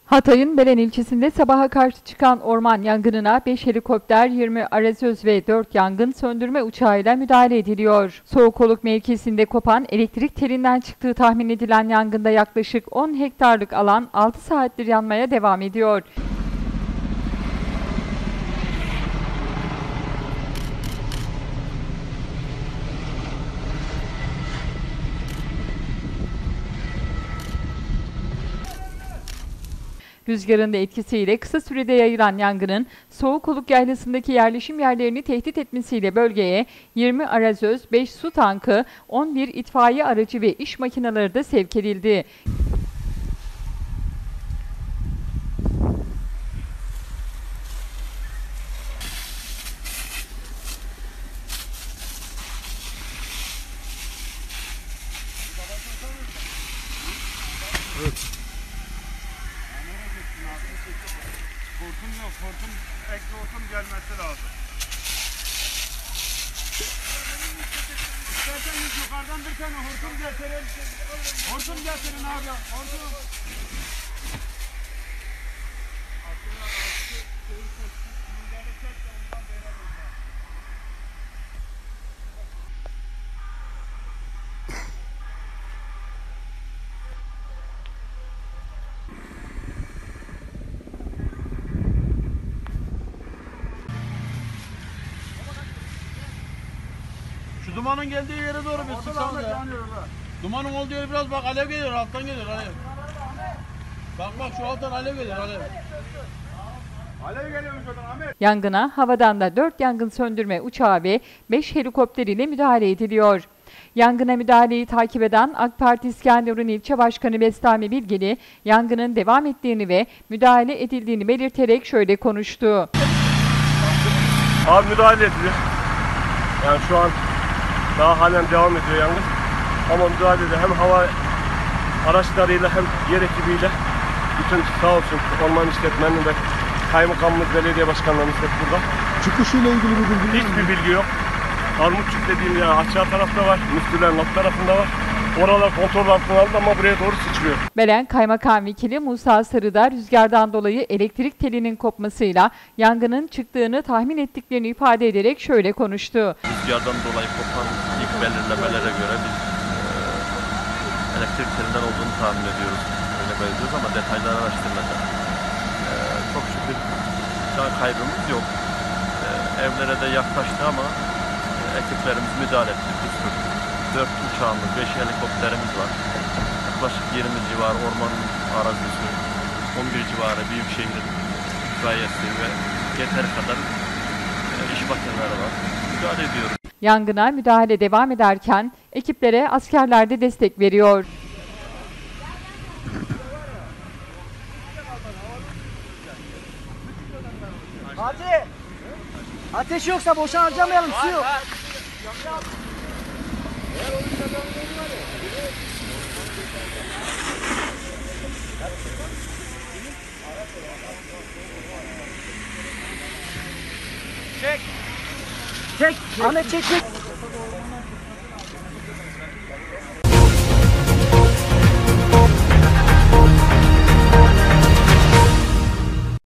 Hatay'ın Belen ilçesinde sabaha karşı çıkan orman yangınına 5 helikopter, 20 arazöz ve 4 yangın söndürme uçağıyla müdahale ediliyor. Soğukoluk mevkisinde kopan elektrik telinden çıktığı tahmin edilen yangında yaklaşık 10 hektarlık alan 6 saattir yanmaya devam ediyor. Rüzgarın da etkisiyle kısa sürede yayılan yangının Soğukoluk Yaylası'ndaki yerleşim yerlerini tehdit etmesiyle bölgeye 20 arazöz, 5 su tankı, 11 itfaiye aracı ve iş makineleri de sevk edildi. Evet. Hortum yok, hortum, ekli hortum gelmesi lazım. İsterseniz yukarıdan bir tane hortum getirin. Hortum getirin abi, hortum. Şu dumanın geldiği yere doğru bir sıksanız ya. Dumanın olduğu yere biraz bak, alev geliyor, alttan geliyor alev. Bak şu alttan alev geliyor, alev. Alev geliyormuş oradan Ahmet. Yangına havadan da 4 yangın söndürme uçağı ve 5 helikopter ile müdahale ediliyor. Yangına müdahaleyi takip eden AK Parti İskenderun İlçe Başkanı Bestami Bilgili, yangının devam ettiğini ve müdahale edildiğini belirterek şöyle konuştu. Abi müdahale ediliyor. Yani şu an daha halen devam ediyor yangın. Ama müdahalede hem hava araçlarıyla hem yer ekibiyle bütün sağ olsun orman işletmenin ve kaymakamımız, belediye başkanlarımız hep burada. Çıkışıyla ilgili bir bilgi Hiçbir bilgi yok. Armutçuk dediğim yer aşağı tarafta var, müftülerin alt tarafında var. Oralar kontrol altına aldı ama buraya doğru sıçrıyor. Belen Kaymakam Vekili Musa Sarıda rüzgardan dolayı elektrik telinin kopmasıyla yangının çıktığını tahmin ettiklerini ifade ederek şöyle konuştu. Rüzgardan dolayı kopan ilk belirlemelere göre biz elektrik telinden olduğunu tahmin ediyoruz. Öyle belirliyoruz ama detayları araştırmadan. Çok şükür can kaybımız yok. Evlere de yaklaştı ama ekiplerimiz müdahale etti. 4 uçağımız, 5 helikopterimiz var. Yaklaşık 20 civarı ormanın arazisi, 11 civarı Büyükşehir itfaiyesi ve yeteri kadar iş makineleri var. Müdahale ediyoruz. Yangına müdahale devam ederken ekiplere askerler de destek veriyor. Hadi. Ateş yoksa boşa harcamayalım, su yok. Çek. Ahmet çek.